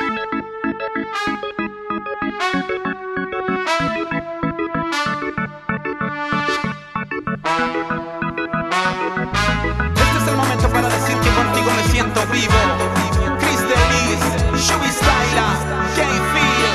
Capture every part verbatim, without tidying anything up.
Este es el momento para decir que contigo me siento vivo. Chris Delis, Shubi Styla, K-Feel.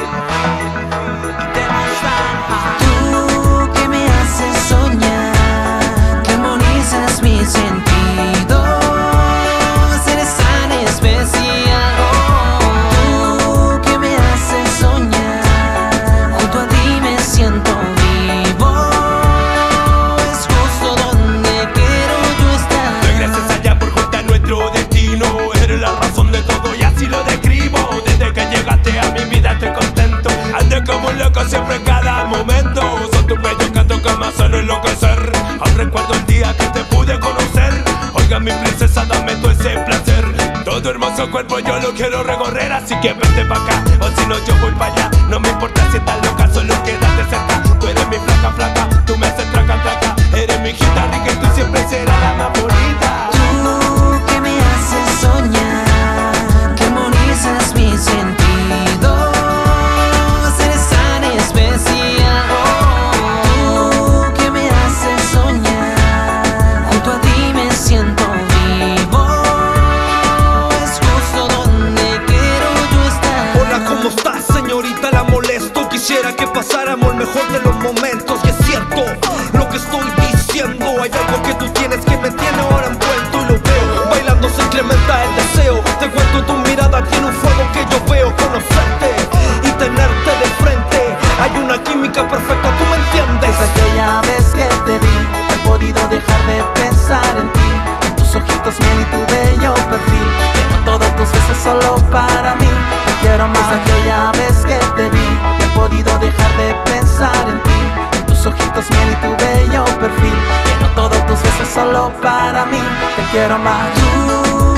Tú que me haces soñar, que armonizas mis sentidos, eres tan especial. Tú que me haces soñar, junto a ti me siento vivo. Es justo donde quiero yo estar. Doy gracias allá por juntar nuestro destino. Eres la razón de todo y así lo describo. Desde que llegaste a mi vida estoy contento. Ando como un loco siempre en cada momento. Son tus bellos cantos que me hacen enloquecer. Aún recuerdo el día que te pude conocer. Oiga mi princesa, dame todo ese placer. Todo hermoso cuerpo yo lo quiero recorrer. Así que vente pa' acá, o si no yo voy pa' allá. No me importa si estás loca, solo quédate cerca. Tú eres mi flaca, flaca, tú me haces traca, traca. Eres mi gitana y que tú siempre serás la más bonita. Tú que me haces soñar, que armonizas mis sentidos, eres tan especial. Tú que me haces soñar, junto a ti me siento vivo. Es justo donde quiero yo estar. Hola, ¿cómo estás, señorita? La molesto. Quisiera que pasáramos el mejor de los momentos. Y es cierto lo que estoy diciendo. Hay algo que tú tienes que me tiene ahora envuelto. Y lo veo, bailando se incrementa el deseo. Te cuento, tu mirada tiene un fuego que yo veo. Conocerte y tenerte de frente, hay una química perfecta, ¿tú me entiendes? Desde aquella vez que te vi, no he podido dejar de pensar en ti. En tus ojitos miel y tu bello perfil. Quiero todos tus besos solo para mí. Te quiero más. Desde aquella vez que te vi, no he podido dejar de pensar en ti. En tus ojitos miel y tu bello perfil. Quiero todos tus besos solo para mí. Te quiero más. Tú